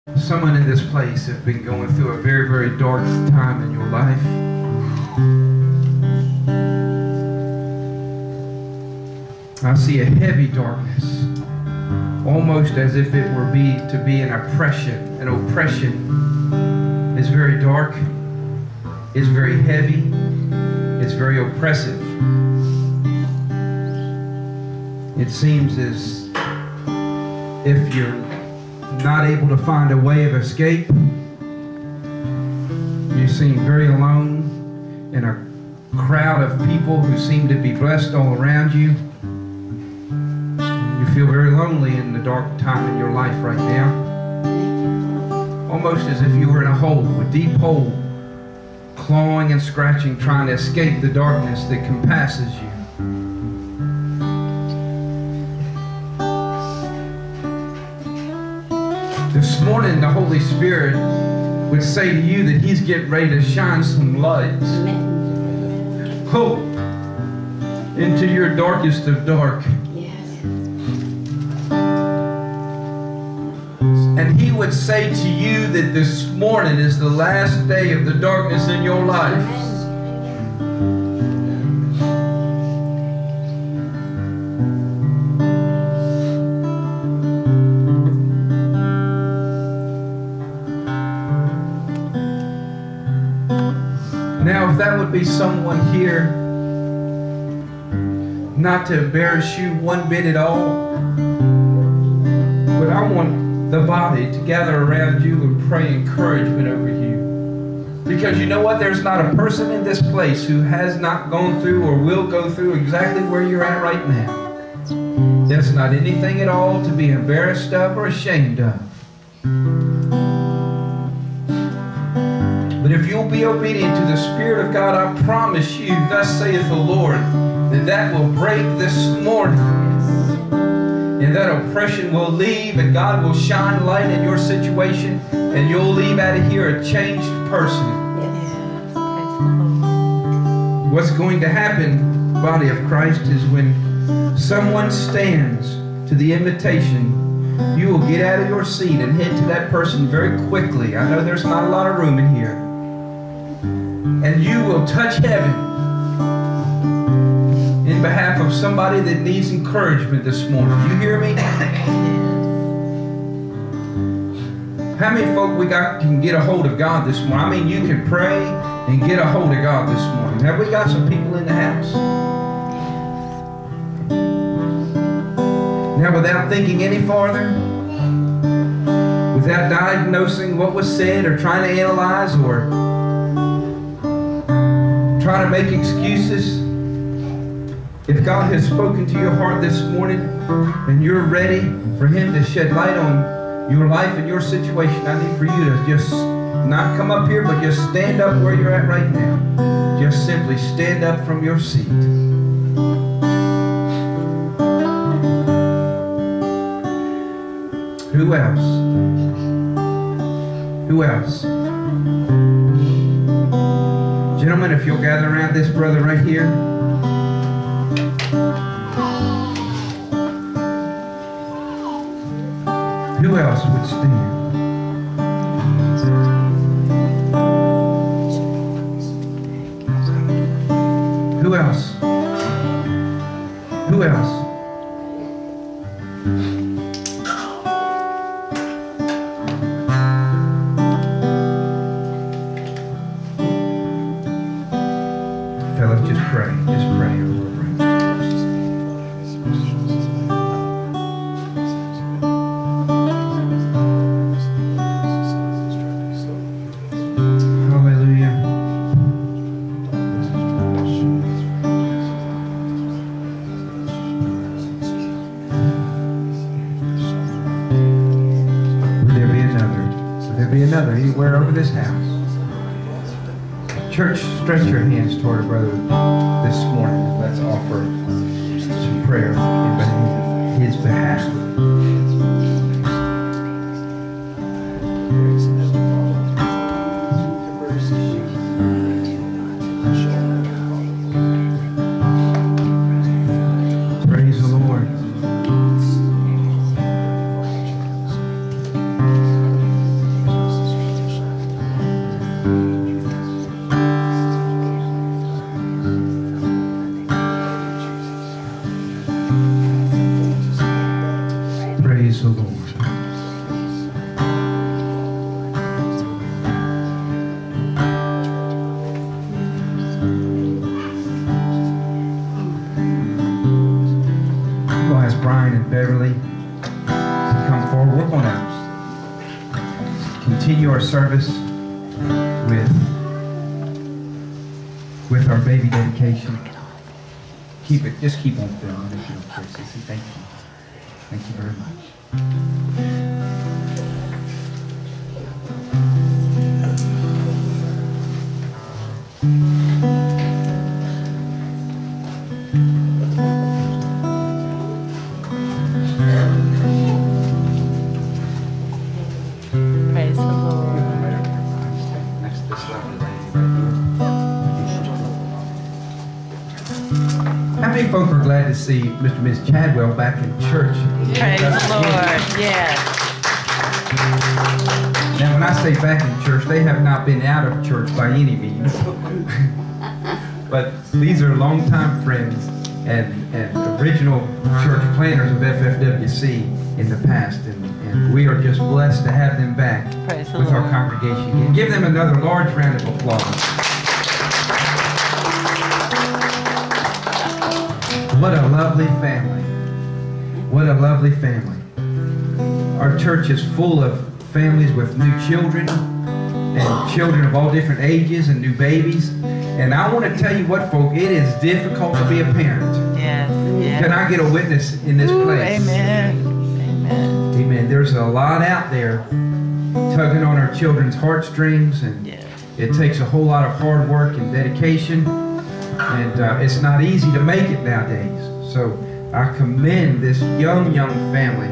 Someone in this place have been going through a very, very dark time in your life. I see a heavy darkness, almost as if it were to be an oppression. An oppression is very dark, it's very heavy, it's very oppressive. It seems as if you're not able to find a way of escape. You seem very alone in a crowd of people who seem to be blessed all around you. You feel very lonely in the dark time in your life right now. Almost as if you were in a hole, a deep hole, clawing and scratching, trying to escape the darkness that compasses you. This morning, the Holy Spirit would say to you that He's getting ready to shine some lights. Hope into your darkest of dark. And He would say to you that this morning is the last day of the darkness in your life. Now, if that would be someone here, not to embarrass you one bit at all, but I want the body to gather around you and pray encouragement over you. Because you know what? There's not a person in this place who has not gone through or will go through exactly where you're at right now. That's not anything at all to be embarrassed of or ashamed of. But if you'll be obedient to the Spirit of God, I promise you, thus saith the Lord, that will break this morning. And that oppression will leave, and God will shine light in your situation, and you'll leave out of here a changed person. What's going to happen, body of Christ, is when someone stands to the invitation, you will get out of your seat and head to that person very quickly. I know there's not a lot of room in here. And you will touch heaven in behalf of somebody that needs encouragement this morning. You hear me? How many folk we got can get a hold of God this morning? I mean, you can pray and get a hold of God this morning. Have we got some people in the house? Now, without thinking any farther, without diagnosing what was said or trying to analyze or trying to make excuses, if God has spoken to your heart this morning and you're ready for Him to shed light on your life and your situation, I need for you to just not come up here, but just stand up where you're at right now. Just simply stand up from your seat. Who else? Who else? Gentlemen, if you'll gather around this brother right here. Who else would stand? Who else? Who else? Fellas, just pray. Just pray. Anywhere over this house. Church, stretch your hands toward a brother this morning. Let's offer some prayer in his behalf. Praise the Lord. continue our service with our baby dedication. Just keep on filming if you don't care, Sissy. Thank you. Thank you very much. Praise the Lord. Next to this lovely lady right here. How many folk are glad to see Mr. and Ms. Chadwell back in church? Praise the Lord. Yes. Now, when I say back in church, they have not been out of church by any means. But these are longtime friends and original church planners of FFWC in the past. And we are just blessed to have them back with our congregation. And give them another large round of applause. What a lovely family. What a lovely family. Our church is full of families with new children and children of all different ages and new babies. And I want to tell you what, folk, it is difficult to be a parent. Yes. Yes. Can I get a witness in this place? Amen. Amen. Amen. There's a lot out there tugging on our children's heartstrings, and it takes a whole lot of hard work and dedication. And it's not easy to make it nowadays. So I commend this young family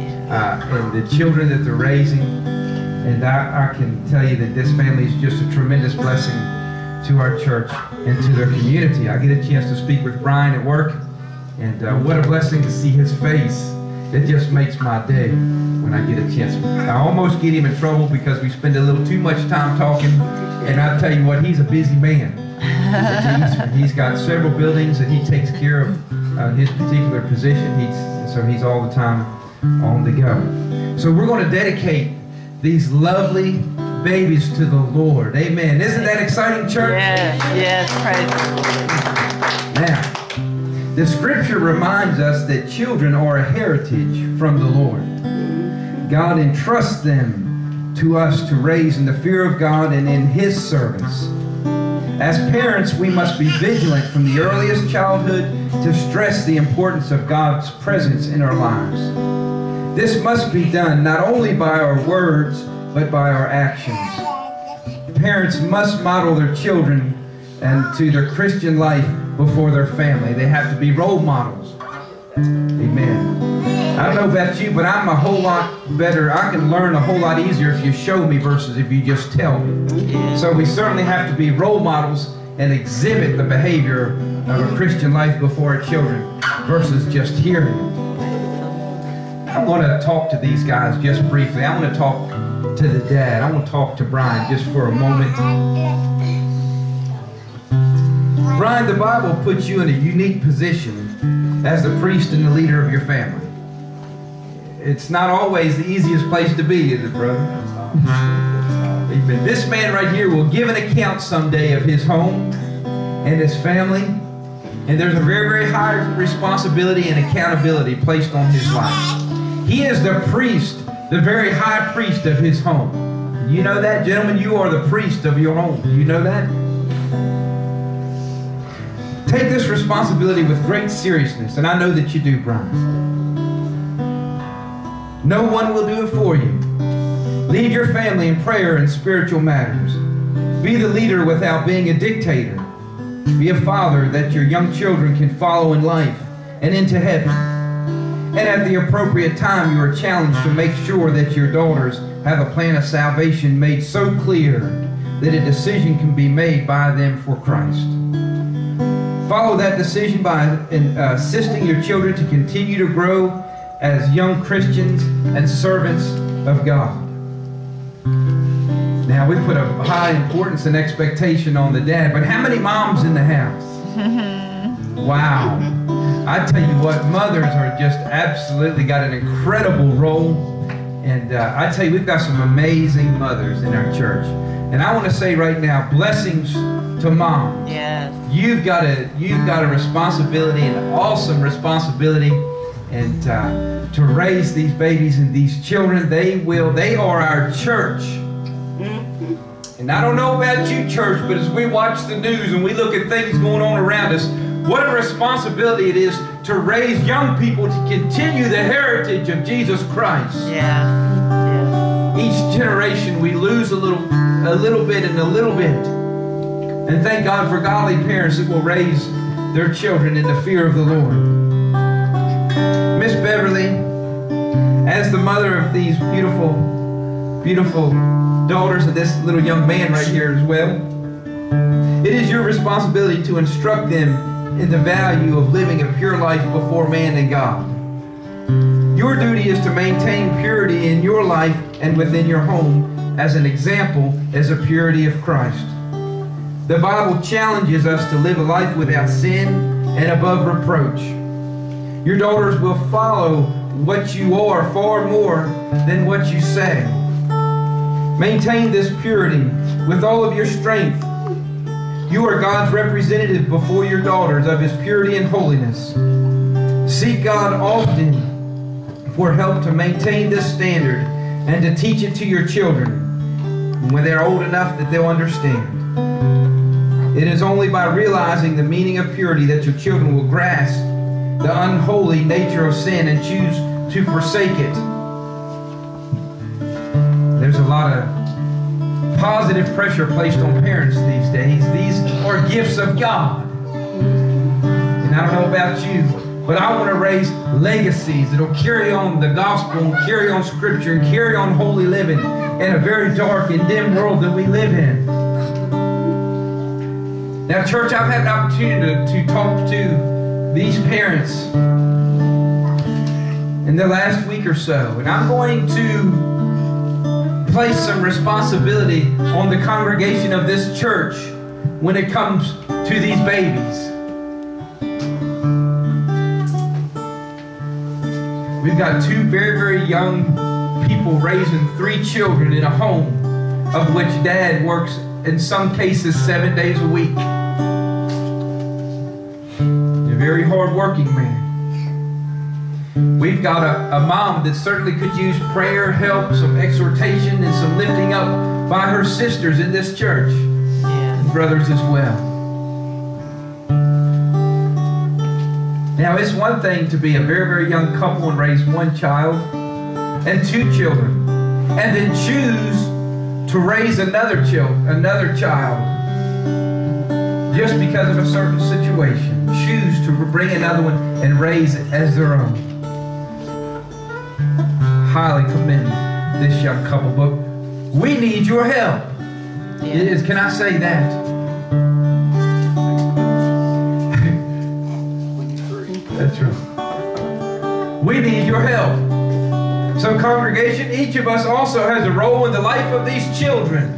and the children that they're raising. And I can tell you that this family is just a tremendous blessing to our church and to their community. I get a chance to speak with Brian at work, and what a blessing to see his face. It just makes my day when I get a chance. I almost get him in trouble because we spend a little too much time talking, and I tell you what, he's a busy man. He's got several buildings that he takes care of his particular position. So he's all the time on the go. So we're going to dedicate these lovely babies to the Lord. Amen. Isn't that exciting, church? Yes, praise the Lord. Now, the scripture reminds us that children are a heritage from the Lord. God entrusts them to us to raise in the fear of God and in His service. As parents, we must be vigilant from the earliest childhood to stress the importance of God's presence in our lives. This must be done not only by our words, but by our actions. Parents must model their children and to their Christian life before their family. They have to be role models. Amen. I don't know about you, but I'm a whole lot better. I can learn a whole lot easier if you show me versus if you just tell me. So we certainly have to be role models and exhibit the behavior of a Christian life before our children versus just hearing it. I want to talk to these guys just briefly. I want to talk to the dad. I want to talk to Brian just for a moment. Brian, the Bible puts you in a unique position as the priest and the leader of your family. It's not always the easiest place to be, is it, brother? Amen. This man right here will give an account someday of his home and his family, and there's a very, very high responsibility and accountability placed on his life. He is the priest, the very high priest of his home. You know that, gentlemen? You are the priest of your home. You know that? Take this responsibility with great seriousness, and I know that you do, Brian. No one will do it for you. Lead your family in prayer and spiritual matters. Be the leader without being a dictator. Be a father that your young children can follow in life and into heaven. And at the appropriate time, you are challenged to make sure that your daughters have a plan of salvation made so clear that a decision can be made by them for Christ. Follow that decision by assisting your children to continue to grow as young Christians and servants of God. Now, we put a high importance and expectation on the dad, but how many moms in the house? Wow. I tell you what, mothers are just absolutely got an incredible role. And I tell you, we've got some amazing mothers in our church. And I want to say right now, blessings to mom. Yes. You've got a responsibility, an awesome responsibility, and to raise these babies and these children. They are our church. And I don't know about you, church, but as we watch the news and we look at things going on around us, what a responsibility it is to raise young people to continue the heritage of Jesus Christ. Yes. Yes. Each generation we lose a little bit and a little bit. And thank God for godly parents that will raise their children in the fear of the Lord. Miss Beverly, as the mother of these beautiful, beautiful daughters of this little young man right here as well, it is your responsibility to instruct them in the value of living a pure life before man and God. Your duty is to maintain purity in your life and within your home as an example as the purity of Christ. The Bible challenges us to live a life without sin and above reproach. Your daughters will follow what you are far more than what you say. Maintain this purity with all of your strength. You are God's representative before your daughters of His purity and holiness. Seek God often for help to maintain this standard and to teach it to your children when they're old enough that they'll understand. It is only by realizing the meaning of purity that your children will grasp the unholy nature of sin and choose to forsake it. There's a lot of positive pressure placed on parents these days. These are gifts of God. And I don't know about you, but I want to raise legacies that will carry on the gospel and carry on scripture and carry on holy living in a very dark and dim world that we live in. Now, church, I've had an opportunity to talk to these parents in the last week or so, and I'm going to place some responsibility on the congregation of this church when it comes to these babies. We've got two very, very young people raising 3 children in a home of which dad works in some cases 7 days a week. A very hard-working man. We've got a mom that certainly could use prayer, help, some exhortation, and some lifting up by her sisters in this church. And brothers as well. Now, it's one thing to be a very, very young couple and raise 1 child and 2 children, and then choose to raise another child just because of a certain situation. Choose to bring another one and raise it as their own. Highly commend this young couple, but we need your help. It is, can I say that? That's right. We need your help. So, congregation, each of us also has a role in the life of these children.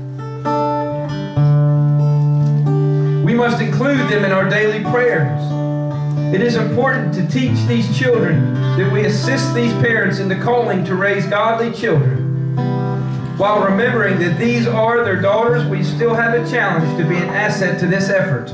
We must include them in our daily prayers. It is important to teach these children that we assist these parents in the calling to raise godly children. While remembering that these are their daughters, we still have a challenge to be an asset to this effort.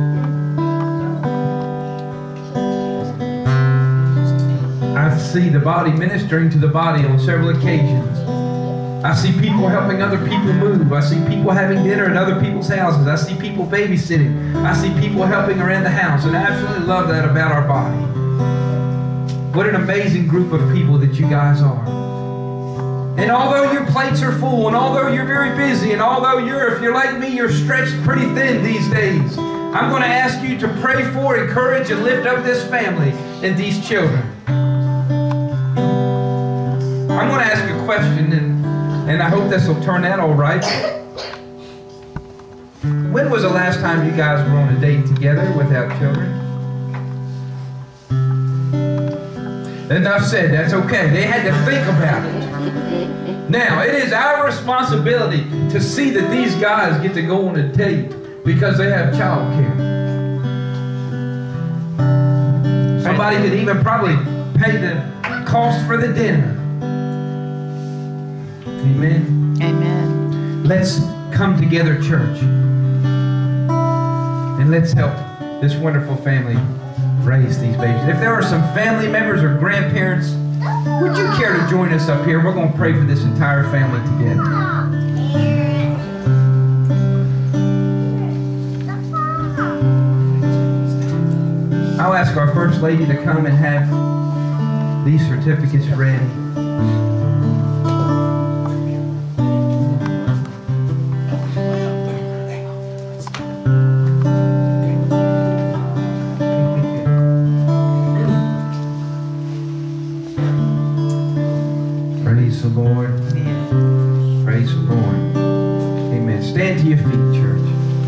I see the body ministering to the body on several occasions. I see people helping other people move. I see people having dinner at other people's houses. I see people babysitting. I see people helping around the house. And I absolutely love that about our body. What an amazing group of people that you guys are. And although your plates are full, and although you're very busy, and although if you're like me, you're stretched pretty thin these days, I'm going to ask you to pray for, encourage, and lift up this family and these children. I'm going to ask a question, and I hope this will turn out all right. When was the last time you guys were on a date together without children? Enough said, that's okay. They had to think about it. Now, it is our responsibility to see that these guys get to go on a date because they have child care. Somebody could even probably pay the cost for the dinner. Amen. Amen. Let's come together, church, and let's help this wonderful family raise these babies. If there are some family members or grandparents, would you care to join us up here? We're going to pray for this entire family together. I'll ask our First Lady to come and have these certificates ready. Praise the Lord. Praise the Lord. Amen. Stand to your feet, church.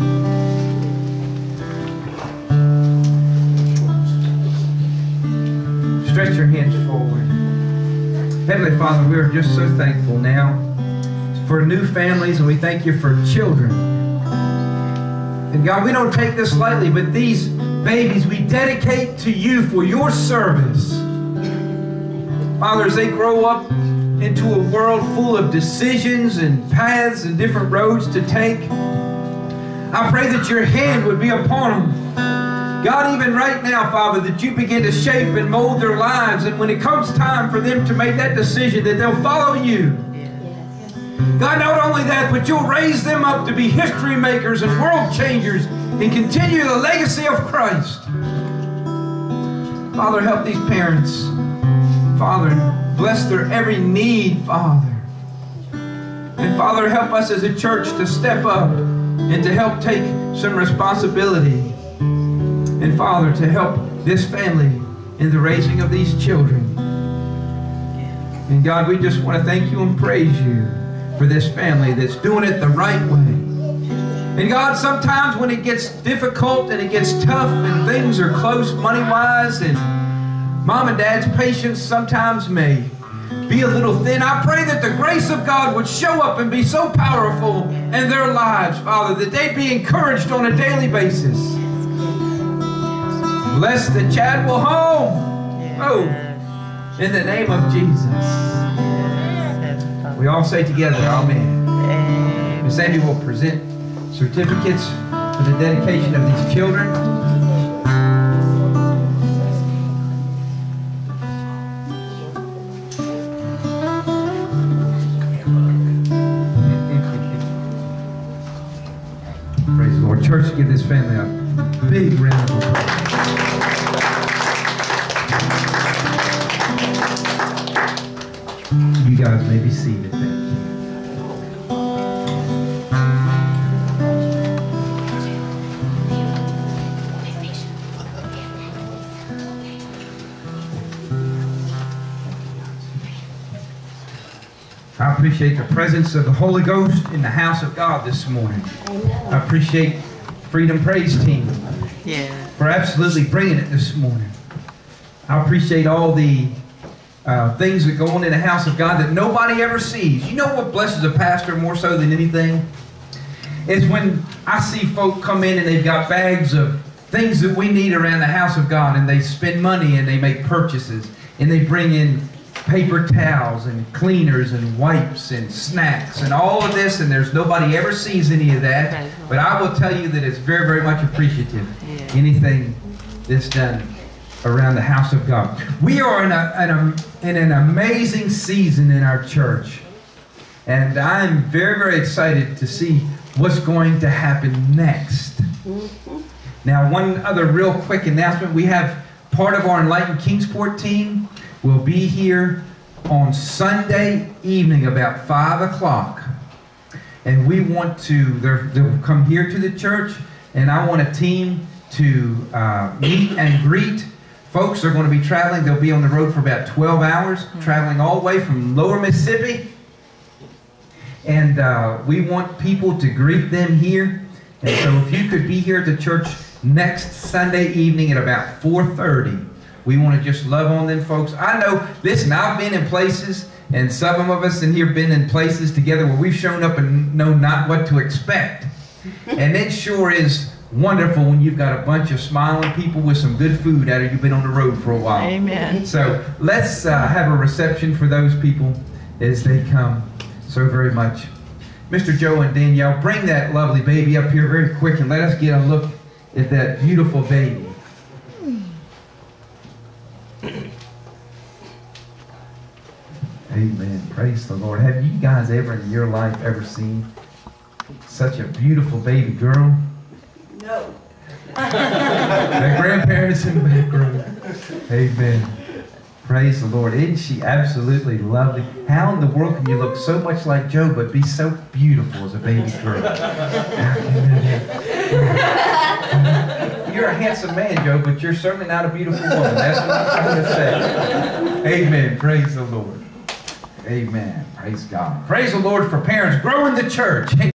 Stretch your hands forward. Heavenly Father, we are just so thankful now for new families, and we thank you for children. And God, we don't take this lightly, but these babies we dedicate to you for your service. Father, as they grow up into a world full of decisions and paths and different roads to take, I pray that your hand would be upon them. God, even right now, Father, that you begin to shape and mold their lives, and when it comes time for them to make that decision, that they'll follow you. God, not only that, but you'll raise them up to be history makers and world changers and continue the legacy of Christ. Father, help these parents. Father, bless their every need, Father. And Father, help us as a church to step up and to help take some responsibility. And Father, to help this family in the raising of these children. And God, we just want to thank you and praise you for this family that's doing it the right way. And God, sometimes when it gets difficult and it gets tough and things are close money-wise, and Mom and Dad's patience sometimes may be a little thin, I pray that the grace of God would show up and be so powerful in their lives, Father, that they'd be encouraged on a daily basis. Bless the Chadwell home. Oh, in the name of Jesus. We all say together, Amen. Miss Sandy will present certificates for the dedication of these children. Praise the Lord. Church, give this family a big round of applause. You guys may be seated. Thank you. I appreciate the presence of the Holy Ghost in the house of God this morning. I appreciate Freedom Praise Team for absolutely bringing it this morning. I appreciate all the things that go on in the house of God that nobody ever sees. You know what blesses a pastor more so than anything? Is when I see folk come in and they've got bags of things that we need around the house of God, and they spend money and they make purchases, and they bring in paper towels and cleaners and wipes and snacks and all of this, and there's nobody ever sees any of that. But I will tell you that it's very, very much appreciative. Anything that's done around the house of God. We are in an amazing season in our church, and I'm very, very excited to see what's going to happen next. Now, one other real quick announcement. We have part of our Enlightened Kingsport team will be here on Sunday evening about 5 o'clock. And we want to, they'll come here to the church, and I want a team to meet and greet folks. They're going to be traveling. They'll be on the road for about 12 hours, traveling all the way from Lower Mississippi. And we want people to greet them here. And so if you could be here at the church next Sunday evening at about 4:30, we want to just love on them folks. I know, listen, I've been in places, and some of us in here have been in places together where we've shown up and know not what to expect. And it sure is wonderful when you've got a bunch of smiling people with some good food after you've been on the road for a while. Amen. So let's have a reception for those people as they come so very much. Mr. Joe and Danielle, bring that lovely baby up here very quick and let us get a look at that beautiful baby. Amen. Praise the Lord. Have you guys ever in your life ever seen such a beautiful baby girl? No. The grandparents in the back row. Amen. Praise the Lord. Isn't she absolutely lovely? How in the world can you look so much like Joe but be so beautiful as a baby girl? You're a handsome man, Joe, but you're certainly not a beautiful woman. That's what I'm trying to say. Amen. Praise the Lord. Amen. Praise God. Praise the Lord for parents growing the church.